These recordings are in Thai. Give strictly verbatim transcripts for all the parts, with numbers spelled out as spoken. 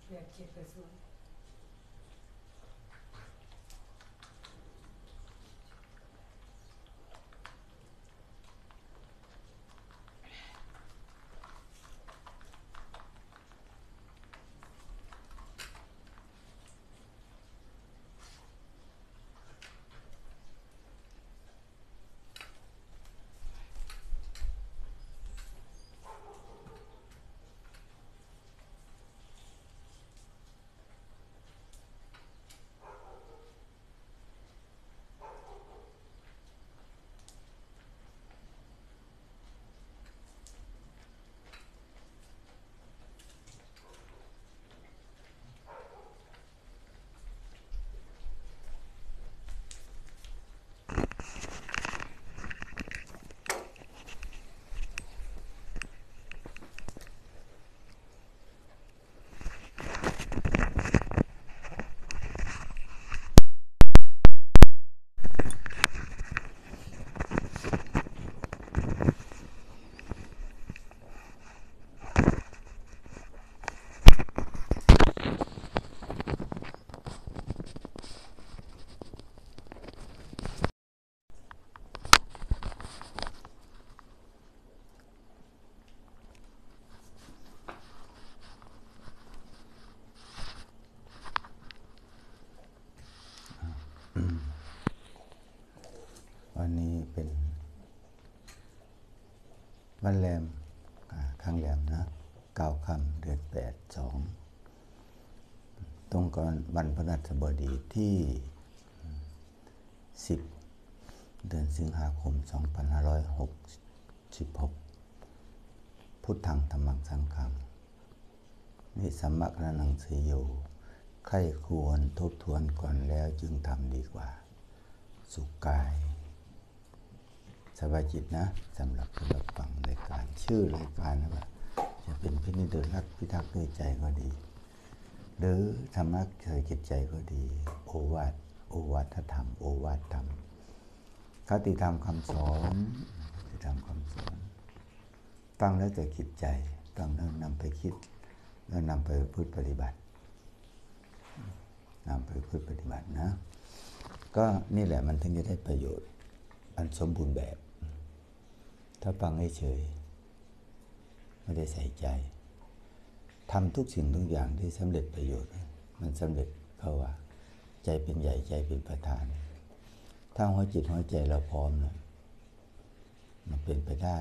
แบบเจ็ดกระสุนวันนี้เป็นวันแรมข้างแรมนะเก้าค่ำเดือนแปดสองตรงกับวันพฤหัสบดีที่สิบเดือนสิงหาคมสองพันห้าร้อยหกสิบหกพุทธังธัมมังสังฆังนิสัมมะกนังเสยโยใคร่ควรทบทวนก่อนแล้วจึงทำดีกว่าสุขกายสบายจิตนะสำหรับผู้รับฟังรายการชื่อรายการนะว่าจะเป็นพินิจโดยรักพิทักษ์ด้วยใจก็ดีหรือธรรมะเคยจิตใจก็ดีโอวาทโอวาทธรรมโอวาทธรรมคติธรรมคำสอนคติธรรมคำสอนฟังแล้วแต่คิดใจฟังแล้วนำไปคิดแล้วนำไปพูดปฏิบัตินำไปพูดปฏิบัตินะก็นี่แหละมันถึงจะได้ประโยชน์อันสมบูรณ์แบบถ้าฟังให้เฉยไม่ได้ใส่ใจทำทุกสิ่งทุกอย่างที่สำเร็จประโยชน์มันสำเร็จเพราะว่าใจเป็นใหญ่ใจเป็นประธานถ้าหัวจิตหัวใจเราพร้อมนะมันเป็นไปได้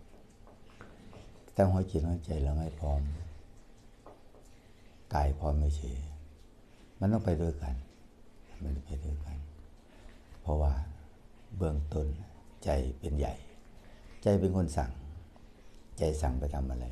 ถ้าหัวจิตหัวใจเราไม่พร้อมกายพร้อมไม่เฉยมันต้องไปด้วยกันมันไปด้วยกันเพราะว่าเบื้องต้นใจเป็นใหญ่ใจเป็นคนสั่งใจสั่งไปทำอะไร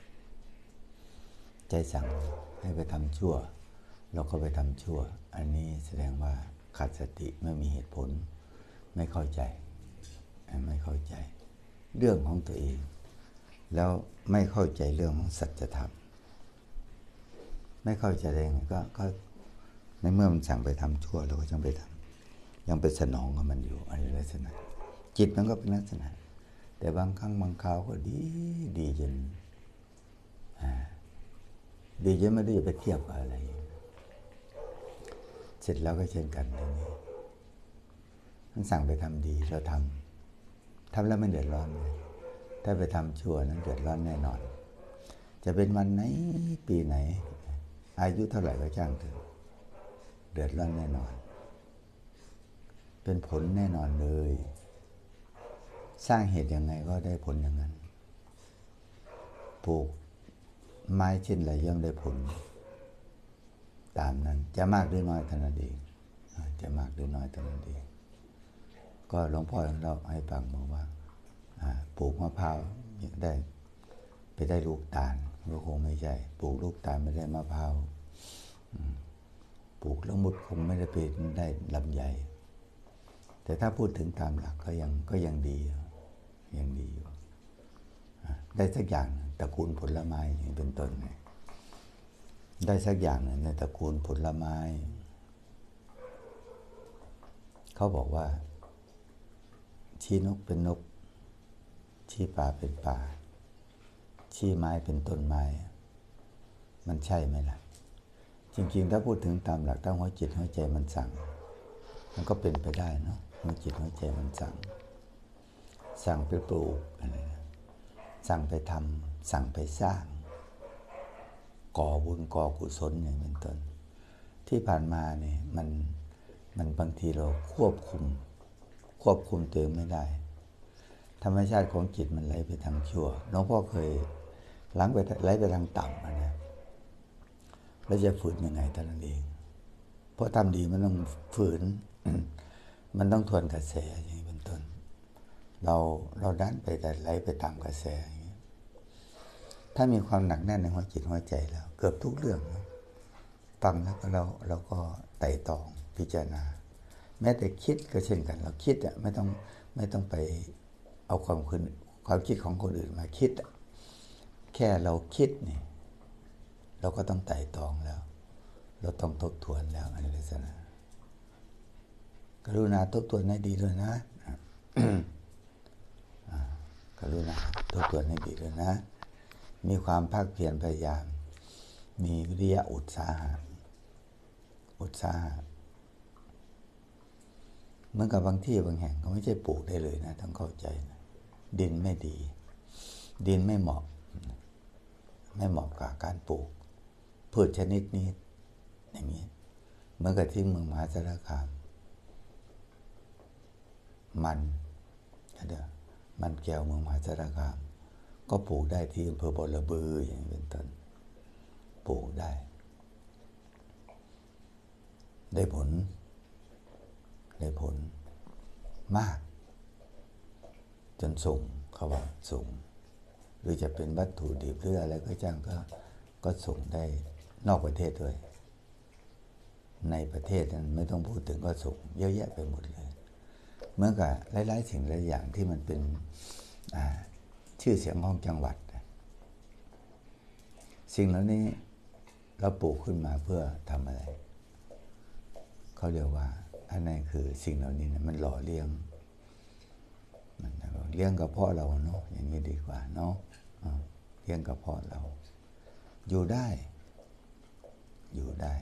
ใจสั่งให้ไปทำชั่วเราก็ไปทำชั่วอันนี้แสดงว่าขาดสติไม่มีเหตุผลไม่เข้าใจไม่เข้าใจเรื่องของตัวเองแล้วไม่เข้าใจเรื่องของสัจธรรมไม่เข้าใจเองก็ก็ในเมื่อมันสั่งไปทำชั่วเราก็ต้องไปทำยังไปสนองกับมันอยู่อันนี้ลักษณะจิตมันก็เป็นลักษณะแต่บางครั้งบางคราวก็ดีดีจนดีจนไม่ได้ไปเทียบกับอะไรเสร็จแล้วก็เช่นกันตรงนี้มันสั่งไปทำดีเราทำทำแล้วไม่เดือดร้อนเลยถ้าไปทำชั่วนั้นเดือดร้อนแน่นอนจะเป็นวันไหนปีไหนอายุเท่าไหร่ก็ช่างเถอะเดือดร้อนแน่นอนเป็นผลแน่นอนเลยสร้างเหตุยังไงก็ได้ผลอย่างนั้นปลูกไม้เช่นไรย่อมได้ผลตามนั้นจะมากหรือน้อยเท่านั้นเองจะมากหรือน้อยเท่านั้นเองก็หลวงพ่อเราให้ฟังบอกว่าปลูกมะพร้าวได้ไปได้ลูกตาลก็คงไม่ใช่ปลูกลูกตาลไม่ได้มะพร้าวปลูกละมุดคงไม่ได้เป็นได้ลำไยแต่ถ้าพูดถึงตามหลักก็ยังก็ยังดียังดีอยู่ได้สักอย่างตระกูลผลไม้เป็นต้นได้สักอย่างในตระกูลผลไม้เขาบอกว่าชี้นกเป็นนกชี้ป่าเป็นป่าชี้ไม้เป็นต้นไม้มันใช่ไหมล่ะจริงๆถ้าพูดถึงตามหลักถ้าหัวจิตหัวใจมันสั่งมันก็เป็นไปได้เนาะหัวจิตหัวใจมันสั่งสั่งไปปลูกอะไรนะสั่งไปทำสั่งไปสร้างก่อบุญก่อกุศลอย่างเป็นต้นที่ผ่านมาเนี่ยมันมันบางทีเราควบคุมควบคุมตัวเองไม่ได้ธรรมชาติของจิตมันไหลไปทางชั่วหลวงพ่อเคยหลังไปไหลไปทางต่ำนะแล้วจะฝืนยังไงท่านเองเพราะทำดีมันต้องฝืน มันต้องทวนกระแสอย่างนี้เป็นต้นเราเราดันไปแต่ไหลไปตามกระแสอย่างนี้ถ้ามีความหนักแน่นในหัวจิตหัวใจแล้วเกือบทุกเรื่องฟังแล้วก็เราเราก็ไต่ตองพิจารณาแม้แต่คิดก็เช่นกันเราคิดอ่ะไม่ต้องไม่ต้องไปเอาความคุณความคิดของคนอื่นมาคิดแค่เราคิดนี่เราก็ต้องไต่ตองแล้วเราต้องทบทวนแล้วอันนี้ลักษณะกรุณาทบทวนให้ดีด้วยนะ กรุณาทบทวนให้ดีด้วยนะมีความภาคเพียรพยายามมีวิริยะอุตสาหะอุตสาหะเหมือนกับบางที่บางแห่งก็ไม่ใช่ปลูกได้เลยนะต้องเข้าใจนะดินไม่ดีดินไม่เหมาะไม่เหมาะกับการปลูกพืชชนิดนี้อย่างนี้เหมือนกับที่เมืองมหาสารคามมันเดี๋ยวมันแก้วเมืองมหาสารคามก็ปลูกได้ที่อำเภอบ่อระบืออย่างนี้เป็นต้นปลูกได้ได้ผลได้ผลมากจนสูงเขาว่าสูงหรือจะเป็นวัตถุดิบหรืออะไรก็จ้างก็ก็ส่งได้นอกประเทศด้วยในประเทศนั้นไม่ต้องพูดถึงก็ส่งเยอะแยะไปหมดเลยเหมือนกับหลายๆสิ่งหลายอย่างที่มันเป็นชื่อเสียงของจังหวัดสิ่งเหล่านี้เราปลูกขึ้นมาเพื่อทำอะไรเขาเรียกว่าอันนั้นคือสิ่งเหล่านี้นะมันหล่อเลี้ยงมันเลี้ยงกระเพาะเราเนาะอย่างนี้ดีกว่าเนาะเลี้ยงกระเพาะเราอยู่ได้อยู่ได้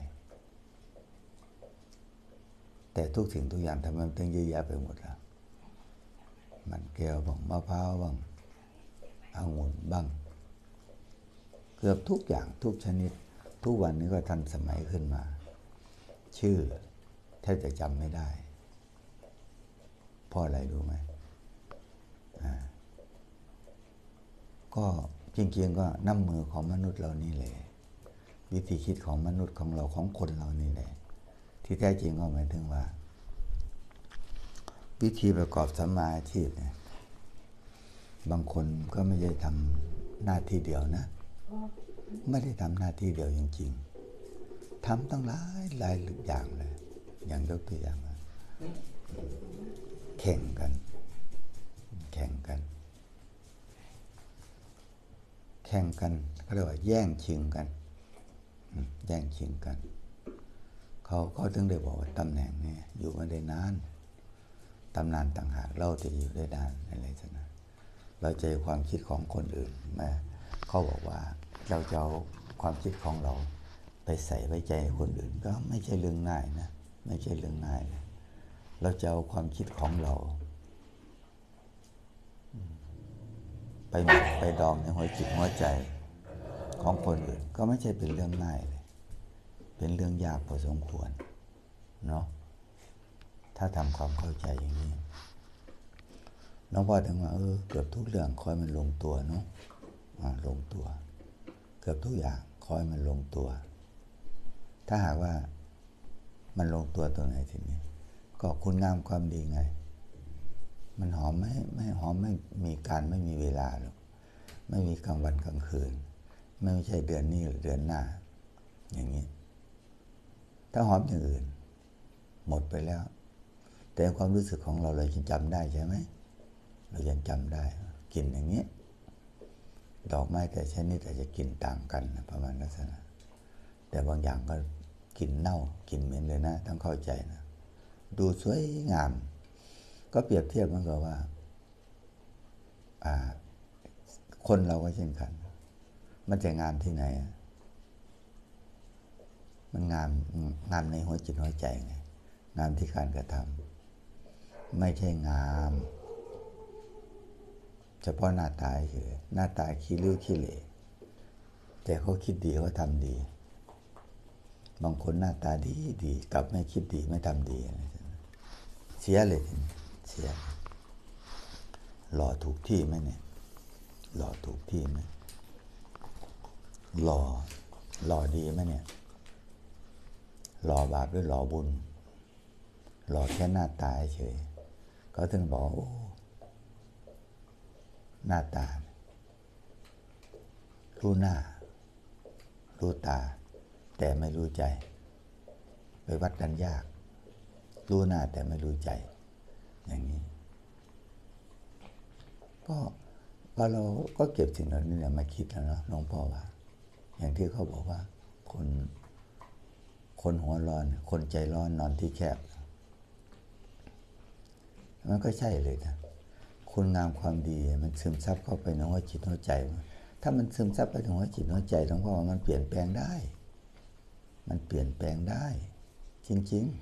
แต่ทุกสิ่งทุกอย่างทำไมมันต้องเยอะแยะไปหมดล่ะมันแก้วบ้างมะพร้าวบ้างองุ่นบ้างเกือบทุกอย่างทุกชนิดทุกวันนี้ก็ทันสมัยขึ้นมาชื่อแทบจะจำไม่ได้เพราะอะไรรู้ไหมก็จริงๆก็น้ำมือของมนุษย์เรานี่แหละวิธีคิดของมนุษย์ของเราของคนเรานี่แหละที่แท้จริงก็หมายถึงว่าวิธีประกอบสัมมาอาชีพเนี่ยบางคนก็ไม่ได้ทำหน้าที่เดียวนะไม่ได้ทำหน้าที่เดียวจริงๆทำตั้งหลายหลายอย่างเลยอย่างยกตัวอย่างแข่งกันแข่งกันแข่งกันเขาเรียกว่าแย่งชิงกันแย่งชิงกันเขาเขาถึงได้บอกว่าตำแหน่งนี้อยู่มาได้นานตำนานต่างหากเราจะอยู่ได้นานอะไรสักนะเราใจความคิดของคนอื่นมาเขาบอกว่าเราจะเอาความคิดของเราไปใส่ไว้ใจคนอื่นก็ไม่ใช่เรื่องง่ายนะไม่ใช่เรื่องง่ายนะเราจะเอาความคิดของเราไปหมกไปดองในหัวจิตหัวใจของคนอื่นก็ไม่ใช่เป็นเรื่องง่ายเลยเป็นเรื่องยากพอสมควรเนาะถ้าทำความเข้าใจอย่างนี้น้องพ่อถึงว่าเออเกือบทุกเรื่องคอยมันลงตัวเนาะลงตัวเกือบทุกอย่างคอยมันลงตัวถ้าหากว่ามันลงตัวตรงไหนทีนี้ก็คุณงามความดีไงมันหอมไม่ไม่หอมไม่มีการไม่มีเวลาหรอกไม่มีกลางวันกลางคืนไม่ใช่เดือนนี้หรือเดือนหน้าอย่างนี้ถ้าหอมอย่างอื่นหมดไปแล้วแต่ความรู้สึกของเราเรายังจำได้ใช่ไหมเรายังจำได้กลิ่นอย่างนี้ดอกไม้แต่ชนิดอาจจะกลิ่นต่างกันนะประมาณลักษณะแต่บางอย่างก็กลิ่นเน่ากลิ่นเหม็นเลยนะต้องเข้าใจนะดูสวยงามก็เปรียบเทียบมันก็ว่าคนเราก็เช่นกันมันจะงามที่ไหนมันงามงามในหัวจิตหัวใจไงงามที่การกระทำไม่ใช่งามเฉพาะหน้าตาเฉยหน้าตาขี้ริ้วขี้เหร่แต่เขาคิดดีเขาทำดีบางคนหน้าตาดีดีกลับไม่คิดดีไม่ทำดีเสียเลยเสียหล่อถูกที่ไหมเนี่ยหล่อถูกที่ไหมหล่อหล่อดีไหมเนี่ยหล่อบาปหรือหล่อบุญหล่อแค่หน้าตาเฉยเขาถึงบอกโอ้หน้าตารู้หน้ารู้ตาแต่ไม่รู้ใจไปวัดกันยากรู้หน้าแต่ไม่รู้ใจอย่างนี้ก็พอเราก็เก็บสิ่งเหล่านี้มาคิดแล้วเนาะหลวงพ่อว่าอย่างที่เขาบอกว่าคนคนหัวร้อนคนใจร้อนนอนที่แคบมันก็ใช่เลยนะคุณงามความดีมันซึมซับเข้าไปในหัวจิตหัวใจถ้ามันซึมซับไปถึงหัวจิตหัวใจหลวงพ่อว่ามันเปลี่ยนแปลงได้มันเปลี่ยนแปลงได้จริง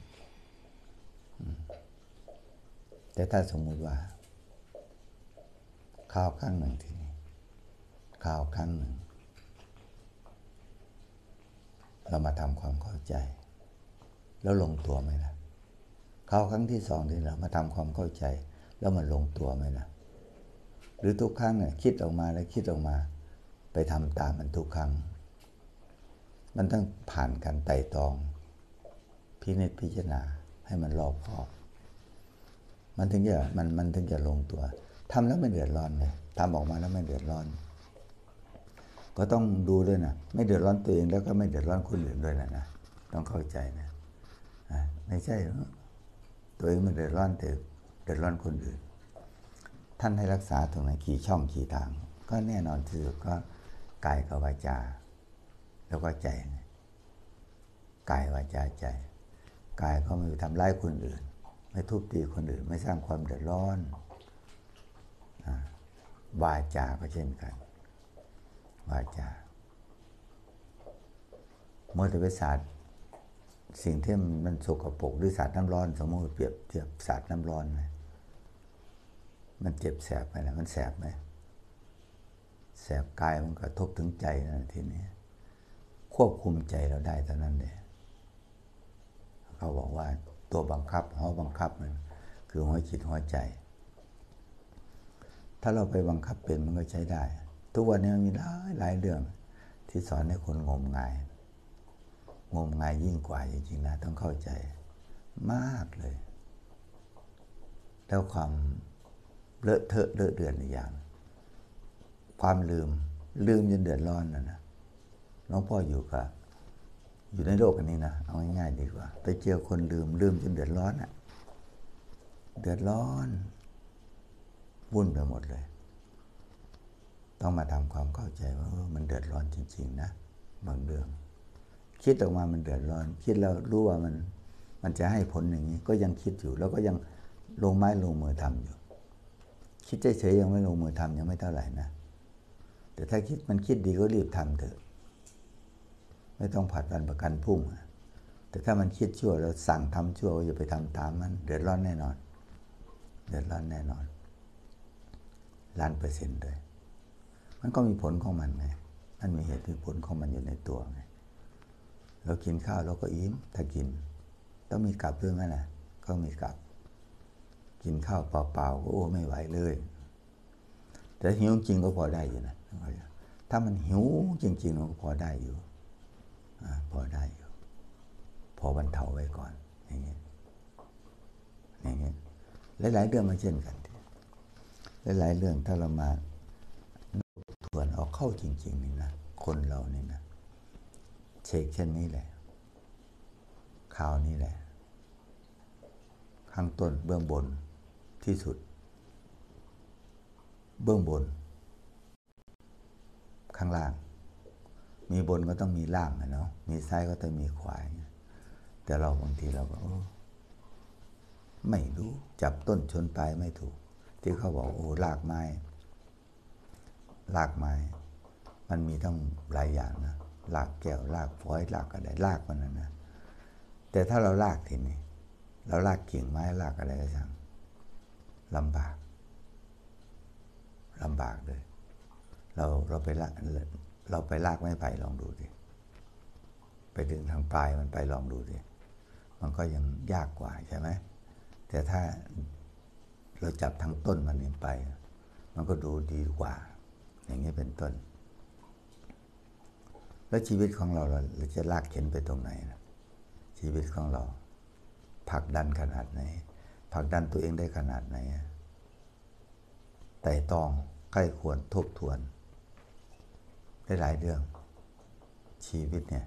ๆแต่ถ้าสมมุติว่าข้าวครั้งหนึ่งทีนี้ข้าวครั้งหนึ่งเรามาทำความเข้าใจแล้วลงตัวไหมล่ะข้าวครั้งที่สองที่เรามาทำความเข้าใจแล้วมันลงตัวไหมล่ะหรือทุกครั้งเนี่ยคิดออกมาแล้วคิดออกมาไปทำตามมันทุกครั้งมันต้องผ่านการไต่ตองพินิจพิจารณาให้มันรอบคอบมันถึงจะมันมันถึงจะลงตัวทำแล้วไม่เดือดร้อนเลยทำออกมาแล้วไม่เดือดร้อนก็ต้องดูด้วยนะไม่เดือดร้อนตัวเองแล้วก็ไม่เดือดร้อนคนอื่นด้วยนะนะต้องเข้าใจนะไม่ใช่ตัวเองไม่เดือดร้อนแต่เดือดร้อนคนอื่นท่านให้รักษาตรงไหนกี่ช่องกี่ทางก็แน่นอนที่สุดก็กายกับวาจาแล้วก็ใจกายวาจาใจกายก็ไม่ทำร้ายคนอื่นไม่ทุบตีคนอื่นไม่สร้างความเดือดร้อนวาจาก็เช่นกันวาจาเมื่อแต่ไปสาดสิ่งที่มันสกปรกหรือสาดน้ำร้อนสมมติเปรียบเทียบสาดน้ำร้อนไหมมันเจ็บแสบไหมล่ะมันแสบไหมแสบกายมันกระทบถึงใจนะทีนี้ควบคุมใจเราได้เท่านั้นเองเขาบอกว่าตัวบังคับหัวบังคับมันคือหัวจิตหัวใจถ้าเราไปบังคับเป็นมันก็ใช้ได้ทุกวันนี้มันมีหลายหลายเรื่องที่สอนให้คนงมงายงมงายยิ่งกว่าจริงๆนะต้องเข้าใจมากเลยแล้วความเลอะเทอะเลอะเดือนอีกอย่างความลืมลืมจนเดือดร้อนนะนะน้องพ่ออยู่กับอยู่ในโลกอันนี้นะเอาง่ายๆดีกว่าไปเจอคนลืมลืมจนเดือดร้อนอ่ะเดือดร้อนวุ่นไปหมดเลยต้องมาทำความเข้าใจว่าเออมันเดือดร้อนจริงๆนะบางเรื่องคิดออกมามันเดือดร้อนคิดแล้วรู้ว่ามันมันจะให้ผลอย่างนี้ก็ยังคิดอยู่แล้วก็ยังลงไม้ลงมือทำอยู่คิดเฉยๆยังไม่ลงมือทำยังไม่เท่าไหร่นะแต่ถ้าคิดมันคิดดีก็รีบทำเถอะไม่ต้องผัดวันประกันพรุ่งแต่ถ้ามันคิดชั่วเราสั่งทำชั่วอย่าไปทำตามมันเดือดร้อนแน่นอนเดือดร้อนแน่นอนล้านเปอร์เซ็นต์เลยมันก็มีผลของมันไงมันมีเหตุมีผลของมันอยู่ในตัวไงเรากินข้าวเราก็อิ่มถ้ากินต้องมีกลับเรื่องนั้นนะก็มีกลับกินข้าวเปล่าๆก็โอ้ไม่ไหวเลยแต่หิวจริงก็พอได้อยู่นะถ้ามันหิวจริงๆมันก็พอได้อยู่พอได้อยู่พอบรรเทาไว้ก่อนอย่างนี้อย่างนี้หลายๆเรื่องมันเช่นกันหลายๆเรื่องถ้าเรามาทวนเอาเข้าจริงๆนี่นะคนเรานี่นะเช็คเช่นนี้แหละข่าวนี้แหละข้างต้นเบื้องบนที่สุดเบื้องบนข้างล่างมีบนก็ต้องมีล่างนะเนาะมีซ้ายก็ต้องมีขวาแต่เราบางทีเราก็ไม่รู้จับต้นชนปลายไม่ถูกที่เขาบอกโอ้รากไม้รากไม้มันมีทั้งหลายอย่างนะลากแก้วลากฝอยลากอะไรลากมันนะนะแต่ถ้าเราลากทีนี้เราลากกิ่งไม้ลากอะไรก็ช่างลำบากลำบากเลยเราเราไปลากเราไปลากไม้ไผ่ลองดูดิไปดึงทางปลายมันไปลองดูดิมันก็ยังยากกว่าใช่ไหมแต่ถ้าเราจับทั้งต้นมันนี้ไปมันก็ดูดีกว่าอย่างนี้เป็นต้นแล้วชีวิตของเราเราจะลากเข็นไปตรงไหนนะชีวิตของเราผลักดันขนาดไหนผลักดันตัวเองได้ขนาดไหนไต่ตองใกล้ควรทบทวนได้หลายเรื่องชีวิตเนี่ย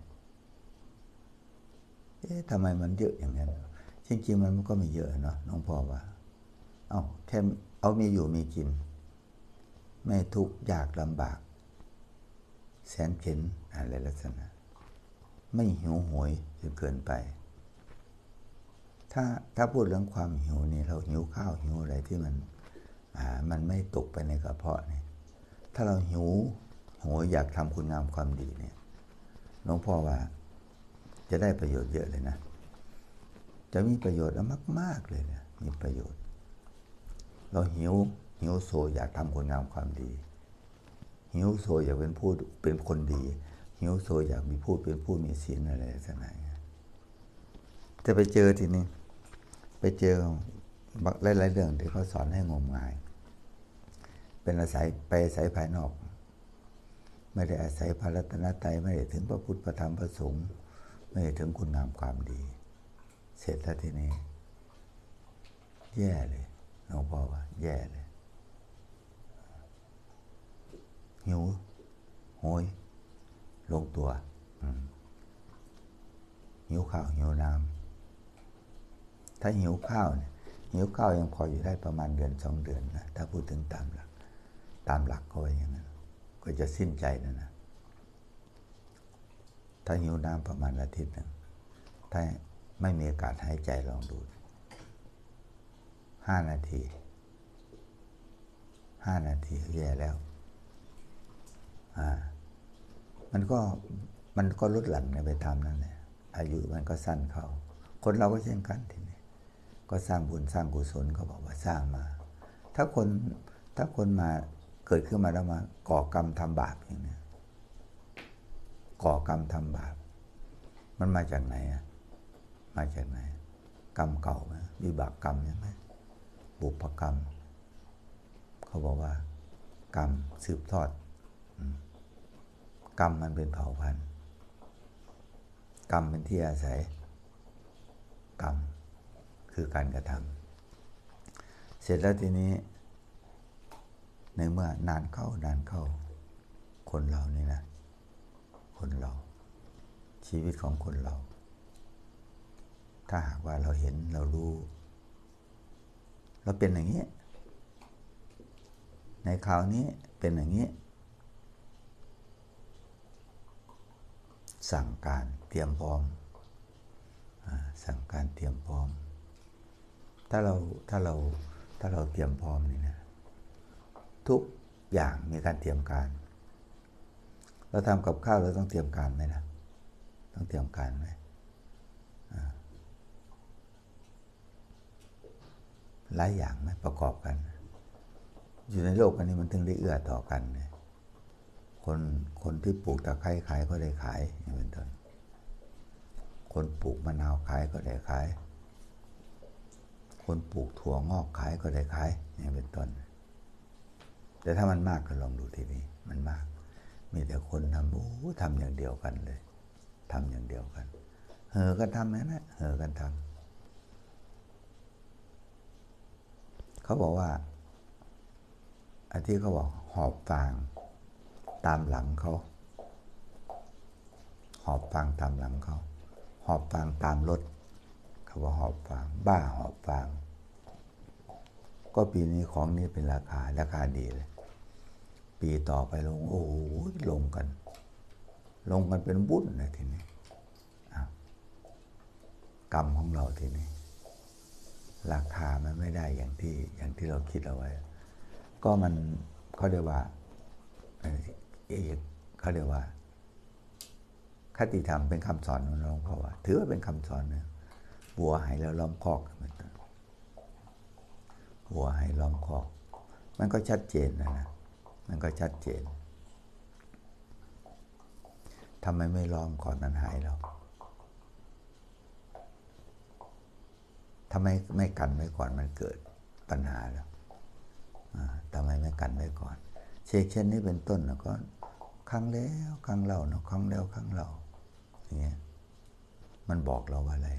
เอ๊ะทำไมมันเยอะอย่างนั้นจริงๆมันก็ไม่เยอะเนาะน้องพ่อว่าเอาแค่เอามีอยู่มีกินไม่ทุกข์ยากลำบากแสนเข็ญอะไรลักษณะไม่หิวโหยจนเกินไปถ้าถ้าพูดเรื่องความหิวนี่เราหิวข้าวหิวอะไรที่มันอ่ามันไม่ตกไปในกระเพาะนี่ถ้าเราหิวโหยอยากทำคุณงามความดีเนี่ยหลวงพ่อว่าจะได้ประโยชน์เยอะเลยนะจะมีประโยชน์มากๆเลยเนี่ยมีประโยชน์เราหิวหิวโซอยากทำคุณงามความดีหิวโซอยากเป็นผู้เป็นคนดีหิวโซอยากมีผู้เป็นผู้มีศีลอะไรสักหน่อยจะไปเจอทีนี้ไปเจอหลายๆเรื่องที่เขาสอนให้งมงายเป็นอาศัยไปอาศัยภายนอกไม่ได้อาศัยพระรัตนตรัยไม่ได้ถึงพระพุทธพระธรรมพระสงฆ์ไม่ได้ถึงคุณงามความดีเสร็จแล้วทีนี้แย่เลยหลวงพ่อว่าแย่เลยหิวโหยลงตัวหิวข้าวหิวน้ำถ้าหิวข้าวเนี่ยหิวข้าวยังพออยู่ได้ประมาณเดือนสองเดือนนะถ้าพูดถึงตามหลักตามหลักก็อย่างนั้นก็จะสิ้นใจนะนะถ้าหิวน้ำประมาณอาทิตย์หนึ่งถ้าไม่มีอากาศหายใจลองดูห้านาทีห้านาทีแย่แล้วอ่ามันก็มันก็ลดหลั่นไปตามนั้นแหละอายุมันก็สั้นเข้าคนเราก็เช่นกันทีนี้ก็สร้างบุญสร้างกุศลเขาบอกว่าสร้างมาถ้าคนถ้าคนมาเกิดขึ้นมาแล้วมาก่อกรรมทำบาปอย่างนี้ก่อกรรมทำบาปมันมาจากไหนอ่ะมาจากไหนกรรมเก่าไหมวิบากกรรมใช่ไหมบุพกรรมเขาบอกว่ากรรมสืบทอดกรรมมันเป็นเผ่าพันธุ์กรรมเป็นที่อาศัยกรรมคือการกระทำเสร็จแล้วทีนี้ในเมื่อนานเข้านานเข้าคนเรานี่นะคนเราชีวิตของคนเราถ้าหากว่าเราเห็นเรารู้เราเป็นอย่างนี้ในคราวนี้เป็นอย่างนี้สั่งการเตรียมพร้อมสั่งการเตรียมพร้อมถ้าเราถ้าเราถ้าเราเตรียมพร้อมนี่นะทุกอย่างมีการเตรียมการเราทำกับข้าวเราต้องเตรียมการไหมนะต้องเตรียมการไหมหลายอย่างไหมประกอบกันอยู่ในโลกอันนี้มันถึงได้เอื้อต่อกันเนี่ยคนคนที่ปลูกตะไคร้ขายก็ได้ขายอย่างเป็นต้นคนปลูกมะนาวขายก็ได้ขายคนปลูกถั่วงอกขายก็ได้ขายอย่างเป็นต้นแต่ถ้ามันมากก็ลองดูทีนี้มันมากมีแต่คนทำโอ้ทำอย่างเดียวกันเลยทำอย่างเดียวกันเห่อกันทำนะนะเห่อกันทำเขาบอกว่าอันที่เขาบอกหอบฟางตามหลังเขาหอบฟางตามหลังเขาหอบฟางตามรถเขาบอกหอบฟางบ้าหอบฟางก็ปีนี้ของนี้เป็นราคาราคาดีเลยปีต่อไปลงโอ้โหลงกันลงกันเป็นบุญเลยทีนี้กรรมของเราทีนี้ราคามันไม่ได้อย่างที่อย่างที่เราคิดเอาไว้ก็มันเขาเรียกว่าเอกเขาเรียกว่าคติธรรมเป็นคำสอนของหลวงพ่อว่าถือว่าเป็นคำสอนนะวัวหายแล้วล้อมคอกวัวหายล้อมคอกมันก็ชัดเจนนะนะมันก็ชัดเจนทำไมไม่ล้อมก่อนมันหายแล้วทำไมไม่กันไว้ก่อนมันเกิดปัญหาแล้วทำไมไม่กันไว้ก่อนเช่นเช่นนี้เป็นต้นแล้วก็ครั้งแล้วครั้งเล่าเนาะครั้งแล้วครั้งเล่าอย่างเงี้ยมันบอกเราว่าอะไร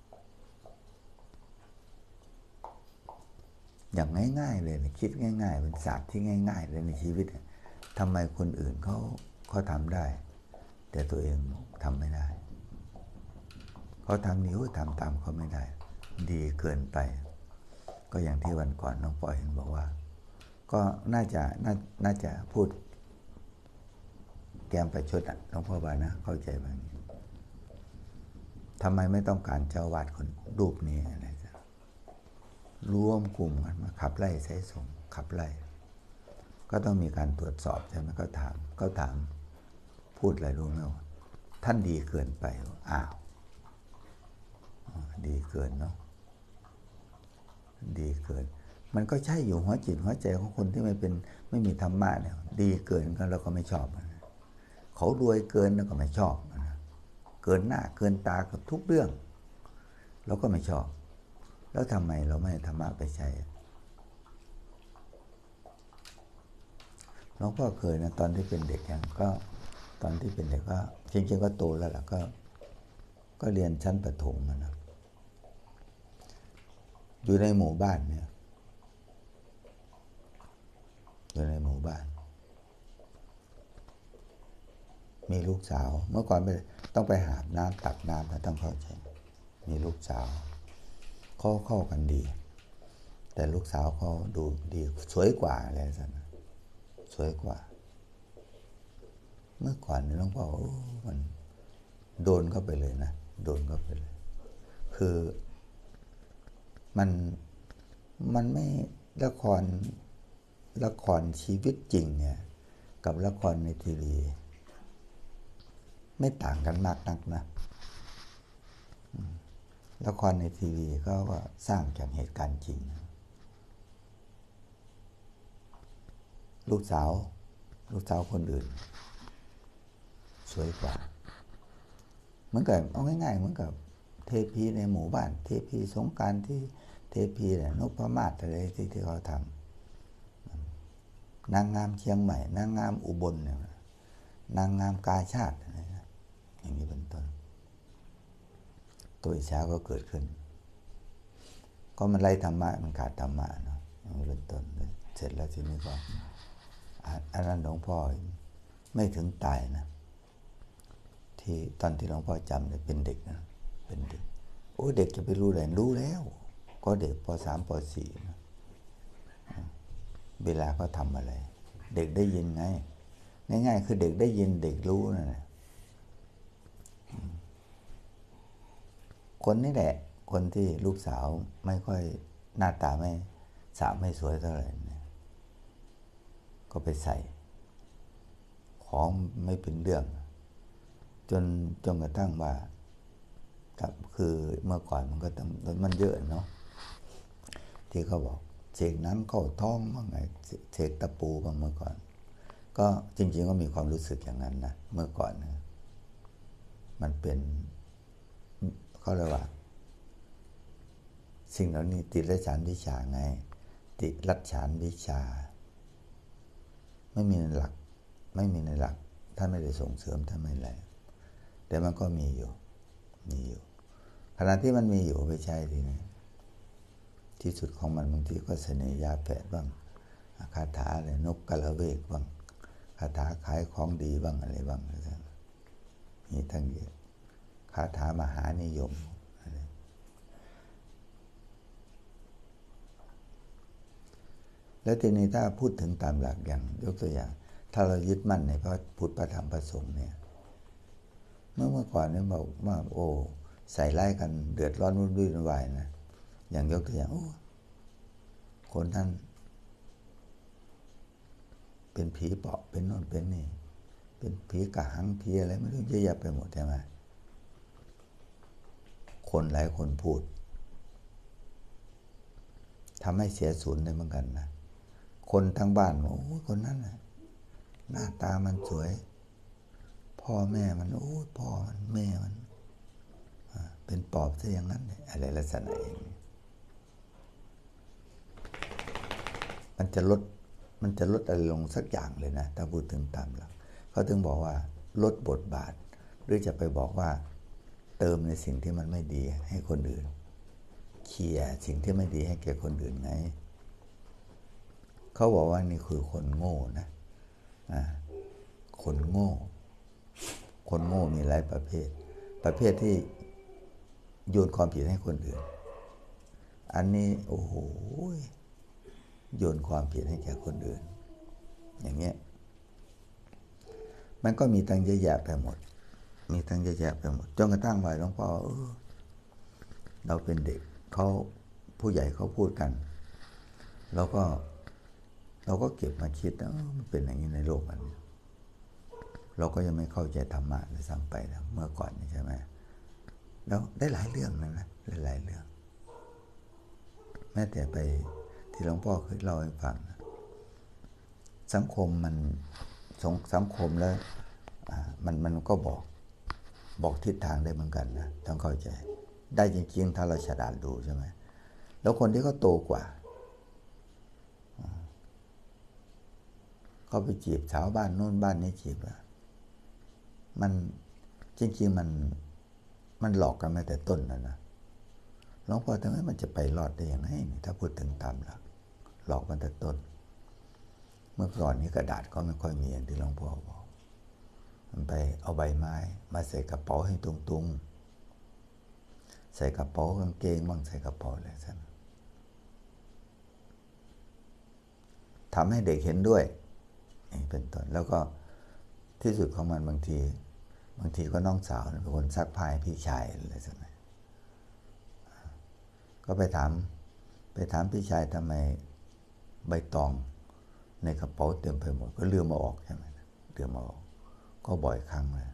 อย่างง่ายๆเลยนะคิดง่ายๆเป็นศาสตร์ที่ง่ายๆเลยในชีวิตทำไมคนอื่นเขาเขาทำได้แต่ตัวเองทำไม่ได้เขาทำนิ้วทำตามเขาไม่ได้ดีเกินไปก็อย่างที่วันก่อนน้องปอยเห็นบอกว่าก็น่าจะน่าน่าจะพูดแกมประชดอ่ะหลวงพ่อบานะเข้าใจแบบนี้ทำไมไม่ต้องการเจ้าวาดคนรูปนี้อะไรจะรวมกลุ่มกันมาขับไล่ไสส่งขับไล่ก็ต้องมีการตรวจสอบใช่ไหมก็ถามก็ถามพูดอะไรรู้ไหมว่าท่านดีเกินไปอ้าวดีเกินเนาะดีเกินมันก็ใช่อยู่หัวจิตหัวใจของคนที่ไม่เป็นไม่มีธรรมะเนี่ยดีเกินก็เราก็ไม่ชอบเขารวยเกินเราก็ไม่ชอบเกินหน้าเกินตากับทุกเรื่องเราก็ไม่ชอบแล้วทำไมเราไม่ธรรมะไปใช้หลวงพ่อเคยนะตอนที่เป็นเด็กยังก็ตอนที่เป็นเด็กก็จริงๆก็โตแล้วล่ะก็ก็เรียนชั้นประถมนะอยู่ในหมู่บ้านเนี่ยอยู่ในหมู่บ้านมีลูกสาวเมื่อก่อนไปต้องไปหาน้ำตักน้ำนะต้องเข้าใจมีลูกสาวเขาเข้ากันดีแต่ลูกสาวเขาดูดีสวยกว่าอะไรสักสวยกว่าเมื่อก่อนหลวงพ่อมันโดนเข้าไปเลยนะโดนเข้าไปเลยคือมันมันไม่ละครละครชีวิตจริงเนี่ยกับละครในทีวีไม่ต่างกันมากนักนะละครในทีวีก็ว่าสร้างจากเหตุการณ์จริงลูกสาวลูกสาวคนอื่นสวยกว่าเหมือนกับเอาง่ายๆเหมือนกับเทพีในหมู่บ้านเทพีสงกรานต์ที่เทพีเนี่ยนพมาศอะไรที่ที่เขาทำนางงามเชียงใหม่นางงามอุบลเนี่ยนางงามกาชาติอะไรนะอย่างนี้เป็นต้นตัวอิจฉาก็เกิดขึ้นก็มันไล่ธรรมะมันขาดธรรมะเนาะอย่างนี้เป็นต้นเสร็จแล้วทีนี้ก็อันนั้นหลวงพ่อไม่ถึงตายนะที่ตอนที่หลวงพ่อจำเนี่ยเป็นเด็กนะเป็นเด็กโอ้เด็กจะไปรู้อะไรรู้แล้วก็เด็กป.สาม ป.สี่นะเวลาเขาทำอะไรเด็กได้ยินไงง่ายๆคือเด็กได้ยินเด็กรู้นั่นแหละคนนี้แหละคนที่ลูกสาวไม่ค่อยหน้าตาไม่สาวไม่สวยเท่าไหร่ก็ไปใส่ของไม่เป็นเรื่องจนจนกระทั่งว่าคือเมื่อก่อนมันก็ต้องมันเยอะเนาะที่เขาบอกเสกน้ำเข้าท้องบ้างไงเสกตะปูบ้างเมื่อก่อนก็จริงๆก็มีความรู้สึกอย่างนั้นนะเมื่อก่อนนะมันเป็นเขาเรียกว่าสิ่งเหล่านี้ติดรัชฉานวิชาไงติดรัชฉานวิชาไม่มีในหลักไม่มีในหลักท่านไม่ได้ส่งเสริมท่านไม่อะไรแต่มันก็มีอยู่มีอยู่ขณะที่มันมีอยู่ไปใช้ทีนี้ที่สุดของมันบางทีก็เสน่ห์ยาแปดบ้างคาถาอะไรนกกระเวกบ้างคาถาขายของดีบ้างอะไรบ้างมีทั้งเยอะคาถามหานิยมแล้วทีนี้ถ้าพูดถึงตามหลักอย่างยกตัวอย่างถ้าเรายึดมั่นในพระพุทธพระธรรมพระสงฆ์เนี่ยเมื่อเมื่อก่อนเนี่ยบอกว่าโอ้ใส่ไล่กันเดือดร้อนวุ่นวุ่นวายนะอย่างยกตัวอย่างโอ้คนนั้นเป็นผีเปาะเป็นโน่นเป็นนี่เป็นผีกระหังผีอะไรไม่รู้เยอะแยะไปหมดใช่ไหมคนหลายคนพูดทำให้เสียศูนย์ได้เหมือนกันนะคนทั้งบ้านโอ้คนนั้นน่ะหน้าตามันสวยพ่อแม่มันโอ้พ่อมันแม่มันเป็นปอบซะอย่างนั้นอะไรลักษณะอย่างนี้มันจะลดมันจะลดอะไรลงสักอย่างเลยนะถ้าพูดถึงตามหลักเขาถึงบอกว่าลดบทบาทหรือจะไปบอกว่าเติมในสิ่งที่มันไม่ดีให้คนอื่นเคลียร์สิ่งที่ไม่ดีให้แก่คนอื่นไงเขาบอกว่านี่คือคนโง่นะคนโง่คนโง่มีหลายประเภทประเภทที่โยนความผิดให้คนอื่นอันนี้โอ้โหโยนความผิดให้แก่คนอื่นอย่างเงี้ยมันก็มีตั้งเยอะแยะไปหมดมีตั้งเยอะแยะไปหมดจนกระทั่งว่าหลวงพ่อเออเราเป็นเด็กเขาผู้ใหญ่เขาพูดกันเราก็เราก็เก็บมาคิดเออมันเป็นอย่างนี้ในโลกมันเราก็ยังไม่เข้าใจธรรมะเลยซ้ำไปนะเมื่อก่อนนี่ใช่ไหมแล้วได้หลายเรื่องนะนะได้หลายเรื่องแม้แต่ไปที่หลวงพ่อเคยเล่าให้ฟังนะสังคมมันสังคมแล้วมันมันก็บอกบอกทิศทางได้เหมือนกันนะต้องเข้าใจได้จริงๆถ้าเราฉลาดดูใช่ไหมแล้วคนที่เขาโตกว่าเขาไปจีบสาวบ้านโน้นบ้านนี้จีบแล้วมันจริงๆมันมันหลอกกันมาแต่ต้นนะนะหลวงพ่อทำไมมันจะไปรอดได้อย่างไรถ้าพูดถึงตามหลักหลอกมันแต่ต้นเมื่อก่อนนี้กระดาษก็ไม่ค่อยมีอย่างที่หลวงพ่อบอกมันไปเอาใบไม้มาใส่กระเป๋าให้ตุงๆใส่กระเป๋ากางเกงบ้างใส่กระเป๋าอะไรสักทำให้เด็กเห็นด้วยนี่เป็นต้นแล้วก็ที่สุดของมันบางทีบางทีก็น้องสาวเป็นคนซักผ้าให้พี่ชายอะไรสักหน่อยก็ไปถามไปถามพี่ชายทำไมใบตองในกระเป๋าเต็มไปหมดก็ลืมมาออกใช่ไหมลืมมาออกก็บ่อยครั้งเลย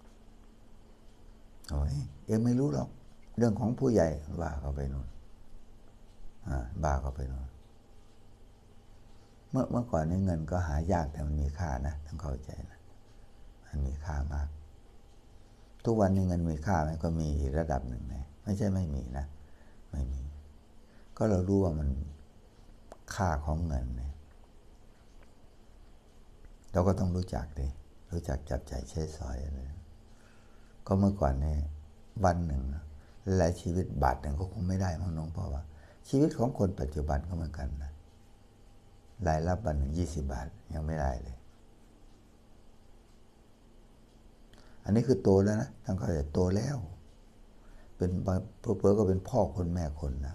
โอ้ยเอ็งไม่รู้หรอกเรื่องของผู้ใหญ่บ้าเข้าไปนู่นบ้าเข้าไปนู่นเมื่อเมื่อก่อนนี้เงินก็หายากแต่มันมีค่านะต้องเข้าใจนะมันมีค่ามากทุกวันนี้เงินมีค่าไหมก็มีระดับหนึ่งนะไม่ใช่ไม่มีนะไม่มีก็เรารู้ว่ามันค่าของเงินเนี่ยเราก็ต้องรู้จักดิรู้จักจับจ่ายใช้สอยอะไรก็เมื่อก่อนเนี่ยวันหนึ่งหลายชีวิตบาทหนึ่งก็คงไม่ได้มั้งน้องพ่อว่าชีวิตของคนปัจจุบันก็เหมือนกันนะรายรับวันหนึ่งยี่สิบบาทยังไม่ได้เลยอันนี้คือโตแล้วนะทั้งเขาจะโตแล้วเป็นเพื่อก็เป็นพ่อคนแม่คนนะ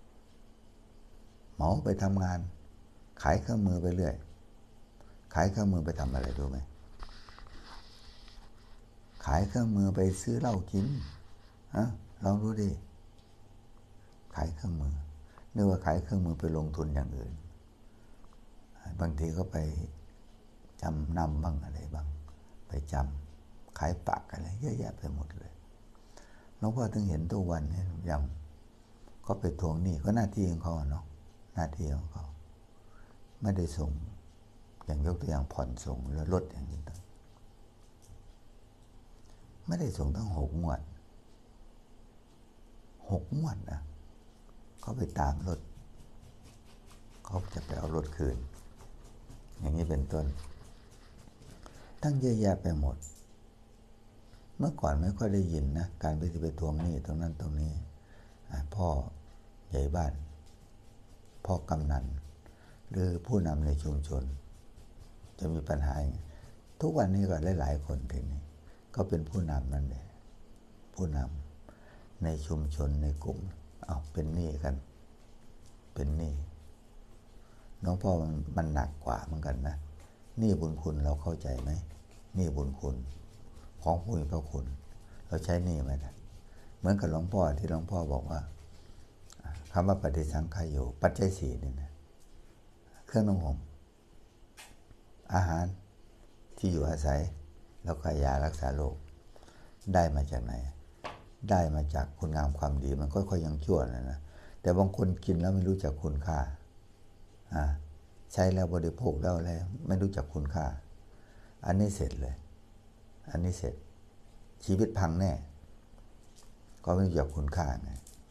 เหมาไปทำงานขายเครื่องมือไปเรื่อยขายเครื่องมือไปทำอะไรรู้ไหมขายเครื่องมือไปซื้อเหล้ากินฮะลองดูดิขายเครื่องมือนึกว่าขายเครื่องมือไปลงทุนอย่างอื่นบางทีก็ไปจำนำบ้างอะไรบ้างไปจำขายปากอะไรเยอะแยะไปหมดเลยหลวงพ่อถึงเห็นทุกวันนี้อย่างก็ไปทวงหนี้ก็หน้าที่ของเขาเนาะหน้าที่ของเขาไม่ได้ส่งอย่างยกตัวอย่างผ่อนส่งแล้วลดอย่างนี้ไม่ได้ส่งตั้งหกงวดหกงวดนะเขาไปตามรถเขาจะไปเอารถคืนอย่างนี้เป็นต้นตั้งเยอะแยะไปหมดเมื่อก่อนไม่ค่อยได้ยินนะการไปไปทวงหนี้ตรงนั้นตรงนี้พ่อใหญ่บ้านพ่อกำนันหรือผู้นำในชุมชนจะมีปัญหาทุกวันนี้ก็หลายๆคนทีนี้ก็เป็นผู้นำนั่นแหละผู้นำในชุมชนในกลุ่มเอาเป็นหนี้กันเป็นหนี้น้องพ่อมันมันหนักกว่าเหมือนกันนะหนี้บุญคุณเราเข้าใจไหมหนี้บุญคุณของผู้มีพระคุณเราใช้หนี้ไหมนะเหมือนกับหลวงพ่อที่หลวงพ่อบอกว่าคำว่าปฏิสังขายโยปัจจัยสี่นี่นะเครื่องนุ่งห่มอาหารที่อยู่อาศัยแล้วก็ยารักษาโรคได้มาจากไหนได้มาจากคุณงามความดีมันค่อยๆยังชั่วนะนะแต่บางคนกินแล้วไม่รู้จักคุณค่าอ่าใช้แล้วบริโภคแล้วอะไรไม่รู้จักคุณค่าอันนี้เสร็จเลยอันนี้เสร็จชีวิตพังแน่ก็ไม่รู้จักคุณค่าไง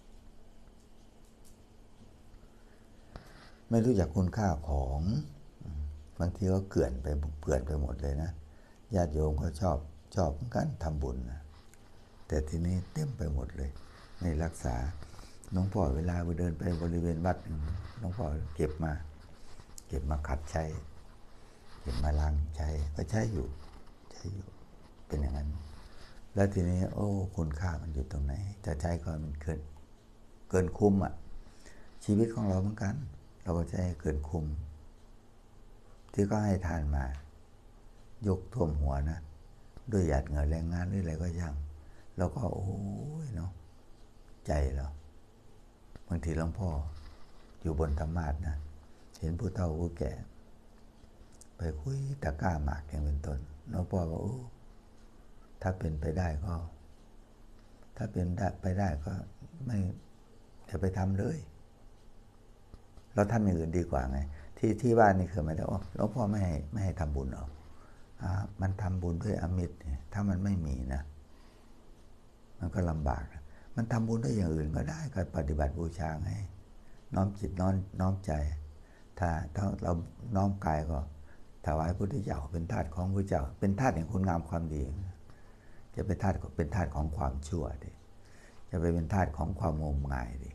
ไม่รู้จักคุณค่าของบางทีก็เกลื่อนไปเกลื่อนไปหมดเลยนะญาติโยมก็ชอบชอบกันทำบุญนะแต่ทีนี้เต็มไปหมดเลยในรักษาหลวงพ่อเวลาไปเดินไปบริเวณวัดหลวงพ่อเก็บมาเก็บมาขัดใช้เก็บมาล้างใช้ก็ใช้อยู่ใช้อยู่เป็นอย่างนั้นแล้วทีนี้โอ้คุณค่ามันอยู่ตรงไหนจะใช้ก็มันเกินเกินคุ้มอ่ะชีวิตของเราเหมือนกันเราก็ใช้เกินคุ้มที่ก็ให้ทานมายกท่วมหัวนะด้วยหยาดเหงื่อแรงงานหรืออะไรก็ยังเราก็โอ้ยเนาะใจเราบางทีหลวงพ่ออยู่บนธรรมาสน์นะเห็นผู้เฒ่าผู้แก่ไปคุยตะกร้าหมากอย่างเป็นต้นหลวงพ่อบอกโอ้ถ้าเป็นไปได้ก็ถ้าเป็นไปได้ก็ไม่จะไปทำเลยเราทำอย่างอื่นดีกว่าไงที่ที่บ้านนี่คือไม่ได้ว่าหลวงพ่อไม่ให้ไม่ให้ทำบุญหรอกอ่ามันทำบุญด้วยอมิตรถ้ามันไม่มีนะมันก็ลำบากมันทำบุญด้วยอย่างอื่นก็ได้ก็ปฏิบัติบูชาไงน้อมจิตน้อมน้อมใจถ้าถ้าเราน้อมกายก็ถวายพระพุทธเจ้าเป็นธาตุของพระพุทธเจ้าเป็นธาตุแห่งคุณงามความดีจะเป็นธาตุเป็นธาตุของความชั่วดิจะไปเป็นธาตุของความงมงายดิ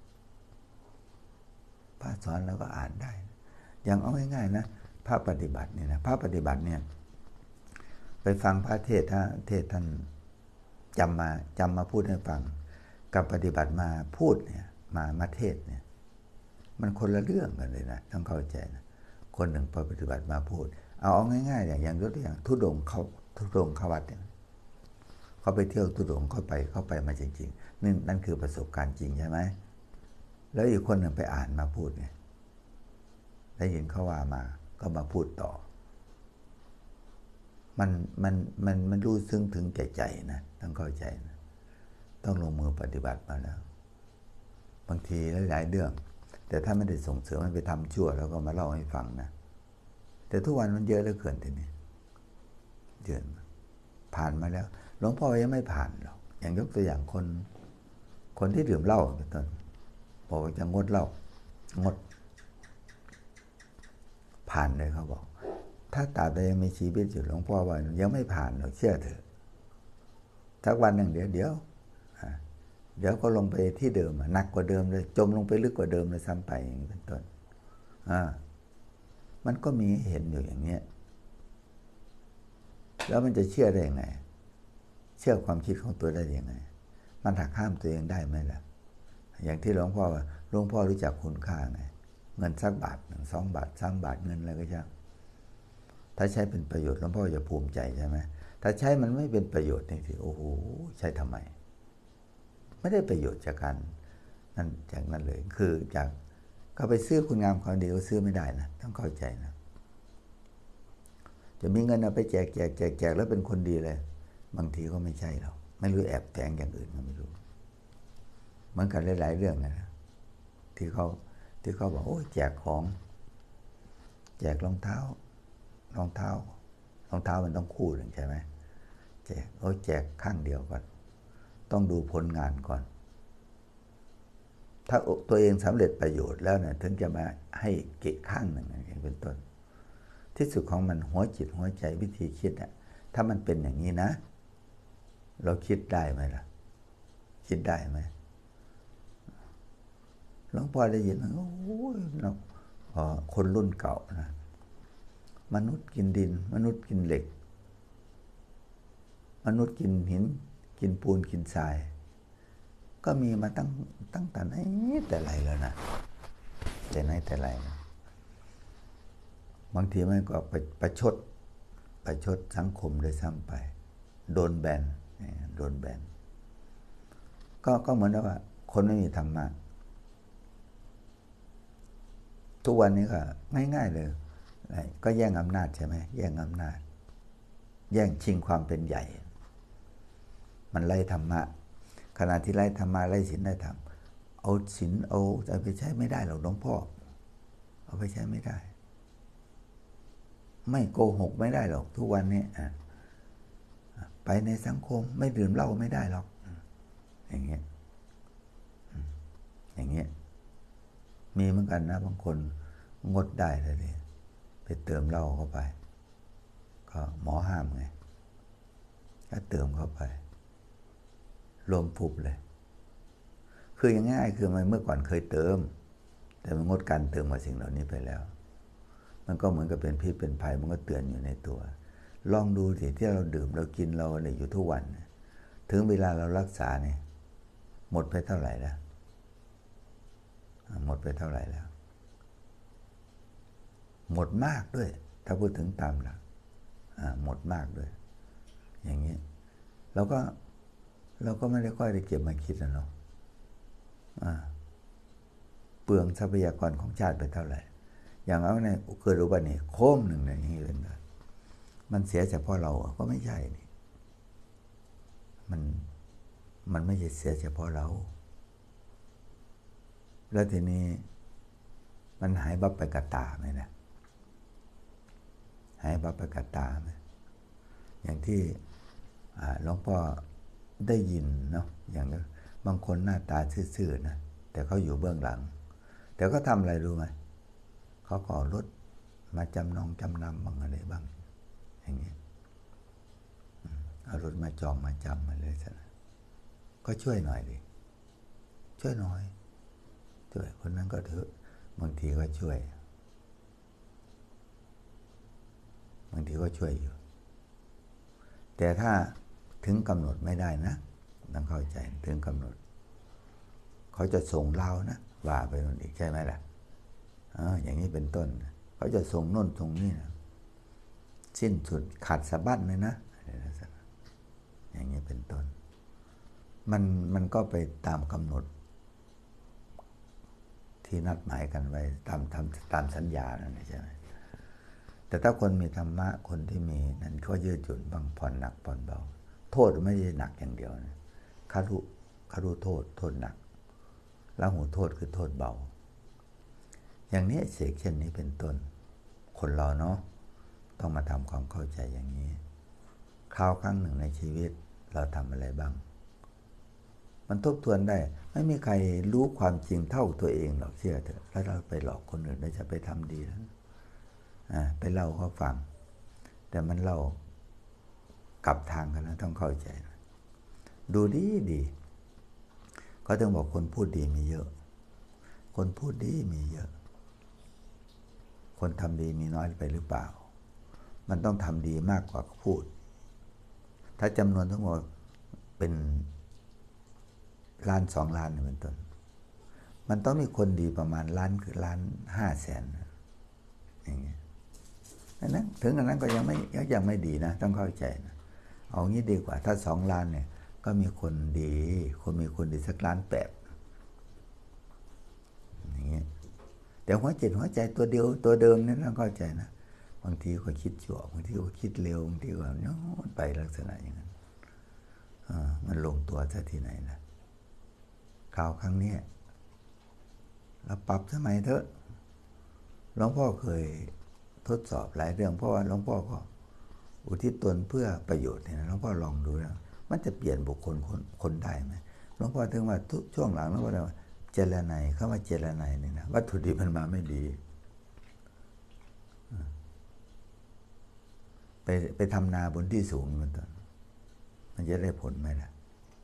พระสอนแล้วก็อ่านได้อย่างเอาง่ายๆนะพระปฏิบัติเนี่ยนะพระปฏิบัติเนี่ยไปฟังพระเทศท่านเทศท่านจำมาจำมาพูดให้ฟังกับปฏิบัติมาพูดเนี่ยมามาเทศเนี่ยมันคนละเรื่องกันเลยนะต้องเข้าใจนะคนหนึ่งปฏิบัติมาพูดเอาเอาง่ายๆอย่างอย่างยกตัวอย่างทุดงเขาทุดงเขาวัดเนี่ยเขาไปเที่ยวทุดงเข้าไปเข้าไปมาจริงๆนั่นนั่นคือประสบการณ์จริงใช่ไหมแล้วอีกคนหนึ่งไปอ่านมาพูดไงได้ยินเขาว่ามาก็มาพูดต่อมันมันมันมันรู้ซึ้งถึงใจใจนะต้องเข้าใจนะต้องลงมือปฏิบัติมาแล้วบางทีหลายๆเรื่องแต่ถ้าไม่ได้ส่งเสริมให้ไปทำชั่วแล้วก็มาเล่าให้ฟังนะแต่ทุกวันมันเยอะเหลือเกินทีนี้เยอะผ่านมาแล้วหลวงพ่อยังไม่ผ่านหรอกอย่างยกตัวอย่างคนคนที่ดื่มเหล้าเป็นต้นบอกว่าจะงดเหล้างดผ่านเลยเขาบอกถ้าตราบใดยังมีชีวิตอยู่หลวงพ่อว่ายังไม่ผ่านหรอกเชื่อเถอะสักวันหนึ่งเดี๋ยวเดี๋ยวเดี๋ยวก็ลงไปที่เดิมหนักกว่าเดิมเลยจมลงไปลึกกว่าเดิมเลยซ้ำไปอย่างนี้เป็นต้นอ่ามันก็มีเห็นอยู่อย่างเนี้ยแล้วมันจะเชื่อได้ยังไงเชื่อความคิดของตัวได้ยังไงมันหักห้ามตัวเองได้ไหมล่ะอย่างที่หลวงพ่อว่าหลวงพ่อรู้จักคุณค่าไงเงินสักบาทหนึ่งสองบาทสามบาทเงินอะไรก็ช่างถ้าใช้เป็นประโยชน์หลวงพ่อจะภูมิใจใช่ไหมถ้าใช้มันไม่เป็นประโยชน์นี่สิโอ้โหใช้ทำไมไม่ได้ประโยชน์จากการนั่นจากนั้นเลยคือจากก็ไปซื้อคุณงามความดีก็ซื้อไม่ได้นะต้องเข้าใจนะจะมีเงินเอาไปแจกแจกแจกแจกแล้วเป็นคนดีเลยบางทีก็ไม่ใช่หรอกไม่รู้แอบแฝงอย่างอื่นก็ไม่รู้เหมือนกันหลายๆเรื่องนะที่เขาที่เขาบอกโอ้ยแจกของแจกรองเท้ารองเท้ารองเท้ามันต้องคู่หนึ่งใช่ไหมแจกโอ้ยแจกข้างเดียวก่อนต้องดูผลงานก่อนถ้าตัวเองสำเร็จประโยชน์แล้วเนี่ยถึงจะมาให้เกะข้างหนึ่งอย่างเป็นต้นที่สุดของมันหัวจิตหัวใจวิธีคิดอ่ะถ้ามันเป็นอย่างนี้นะเราคิดได้ไหมล่ะคิดได้ไหมหลวงพ่อได้ยินโอ้ยเราคนรุ่นเก่านะมนุษย์กินดินมนุษย์กินเหล็กมนุษย์กินหินกินปูนกินทรายก็มีมาตั้งตั้งแต่ไหนแต่ไรแล้วนะแต่ไหนแต่ไรนะบางทีมันก็ไปประชดประชดสังคมเลยซ้ำไปโดนแบนโดนแบนก็ก็เหมือนว่าคนไม่มีธรรมะทุกวันนี้ก็ง่ายๆเลยก็แย่งอำนาจใช่ไหมแย่งอำนาจแย่งชิงความเป็นใหญ่มันไล่ธรรมะขณะที่ไล่ธรรมะไล่ศีลไล่ธรรมเอาศีลเอาเอาไปใช้ไม่ได้หรอกหลวงพ่อเอาไปใช้ไม่ได้ไม่โกหกไม่ได้หรอกทุกวันนี้ไปในสังคมไม่ดื่มเหล้าไม่ได้หรอกอย่างเงี้ยอย่างเงี้ยมีเหมือนกันนะบางคนงดได้เลยไปเติมเหล้าเข้าไปก็หมอห้ามไงก็เติมเข้าไปรวมปุบเลยคืออย่างง่ายคือมันเมื่อก่อนเคยเติมแต่มันงดการเติมกับสิ่งเหล่านี้ไปแล้วมันก็เหมือนกับเป็นพิษเป็นภัยมันก็เตือนอยู่ในตัวลองดูสิที่เราดื่มเรากินเราอะไรอยู่ทุกวันถึงเวลาเรารักษาเนี่ยหมดไปเท่าไหร่แล้วหมดไปเท่าไหร่แล้วหมดมากด้วยถ้าพูดถึงตามหลักหมดมากด้วยอย่างนี้เราก็เราก็ไม่ได้ค่อยได้เก็บมาคิดนะเนาะเปลืองทรัพยากรของชาติไปเท่าไหร่อย่างเอาในเกิดอุบัติเหตุโค้มหนึ่งเนี่ยอย่างนี้เป็นแบบมันเสียเฉพาะเราก็ไม่ใช่นี่มันมันไม่ใช่เสียเฉพาะเราแล้วทีนี้มันหายบับไปกับตาไหมนะหายบับไปกับตาไหมอย่างที่หลวงพ่อได้ยินเนาะอย่างบางคนหน้าตาซื่อๆนะแต่เขาอยู่เบื้องหลังแต่เขาทำอะไรรู้ไหมเขาก็รถมาจำนองจำนำบางอะไรบ้างอย่างนี้เอารถมาจองมาจำมาเลยสิก็ช่วยหน่อยดิช่วยหน่อยช่วยคนนั้นก็เถอะบางทีก็ช่วยบางทีก็ช่วยอยู่แต่ถ้าถึงกำหนดไม่ได้นะต้องเข้าใจถึงกำหนดเขาจะส่งเรานะว่าไปนู่นอีกใช่ไหมล่ะอ๋ออย่างนี้เป็นต้นเขาจะส่งโน่นส่งนี่นะสิ้นสุดขาดสะบั้นเลยนะอย่างนี้เป็นต้นมันมันก็ไปตามกำหนดที่นัดหมายกันไว้ตามทำตามสัญญานั่นใช่ไหมแต่ถ้าคนมีธรรมะคนที่มีนั่นก็ยืดหยุ่นบางผ่อนหนักผ่อนเบาโทษไม่ใช่หนักอย่างเดียวนะคารุคารุโทษโทษหนักละหูโทษคือโทษเบาอย่างนี้เสกเช่นนี้เป็นต้นคนเราเนาะต้องมาทำความเข้าใจอย่างนี้คราวครั้งหนึ่งในชีวิตเราทำอะไรบ้างมันทบทวนได้ไม่มีใครรู้ความจริงเท่าตัวเองหรอกเชื่อเถอะแล้วเราไปหลอกคนอื่นเราจะไปทำดีแล้วไปเล่าเขาฟังแต่มันเล่ากลับทางกันนะต้องเข้าใจนะดูดีดีเขาต้องบอกคนพูดดีมีเยอะคนพูดดีมีเยอะคนทำดีมีน้อยไปหรือเปล่ามันต้องทำดีมากกว่าพูดถ้าจำนวนทั้งหมดเป็นล้านสองล้านเป็นต้นมันต้องมีคนดีประมาณล้านคือล้านห้าแสนอย่างเงี้ยนั้นถึงอันนั้นก็ยังไม่ยังไม่ดีนะต้องเข้าใจนะเอางี้ดีกว่าถ้าสองล้านเนี่ยก็มีคนดีคนมีคนดีสักล้านแปดอย่างเงี้ยแต่หัวจิตหัวใจตัวเดียวตัวเดิมนี่ต้องเข้าใจนะบางทีก็คิดชั่วบางทีก็คิดเร็วบางทีก็โน้นไปลักษณะอย่างนั้นมันลงตัวซะที่ไหนนะข่าวครั้งนี้เราปรับสมัยเถอะหลวงพ่อเคยทดสอบหลายเรื่องเพราะว่าหลวงพ่อก็อุทิศตนเพื่อประโยชน์เนี่ยหลวงพ่อลองดูแล้วมันจะเปลี่ยนบุคคลคนคนได้ไหมหลวงพ่อถึงว่าทุกช่วงหลังหลวงพ่อว่าเจรไนเข้ามาเจรไนนี่นะวัตถุดิบมันมาไม่ดีไปไปทำนาบนที่สูงมันต้นมันจะได้ผลไหมล่ะ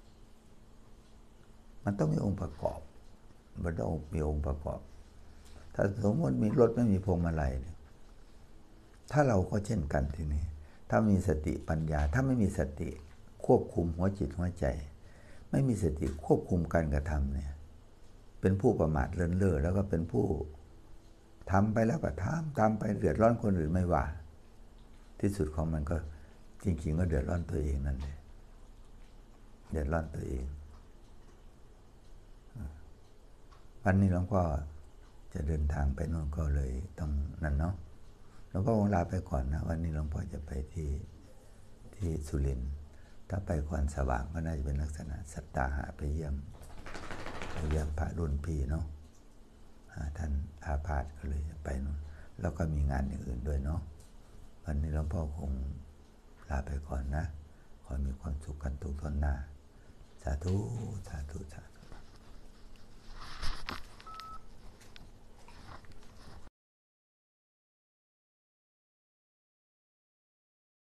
มันต้องมีองค์ประกอบมันต้องมีองค์ประกอบถ้าสมมติมีรถไม่มีพวงมาลัยเนี่ยถ้าเราก็เช่นกันทีนี้ถ้ามีสติปัญญาถ้าไม่มีสติควบคุมหัวจิตหัวใจไม่มีสติควบคุมการกระทำเนี่ยเป็นผู้ประมาทเลินเล่อแล้วก็เป็นผู้ทำไปแล้วก็ทำทำไปเดือดร้อนคนอื่นไม่ว่าที่สุดของมันก็จริงๆก็เดือดร้อนตัวเองนั่นเลยเดือดร้อนตัวเองวันนี้หลวงพ่อจะเดินทางไปโน่นก็เลยต้องนั่นเนาะหลวงพ่อคงลาไปก่อนนะวันนี้หลวงพ่อจะไปที่ที่สุรินทร์ถ้าไปควันสว่างก็น่าจะเป็นลักษณะสัตตาหะไปเยี่ยมไปเยี่ยมพระรุ่นพี่เนาะท่านอาพาธก็เลยไปนู่นแล้วก็มีงานอย่างอื่นด้วยเนาะวันนี้หลวงพ่อคงลาไปก่อนนะขอมีความสุขกันทุกท่านหน้าสาธุสาธุสาธุ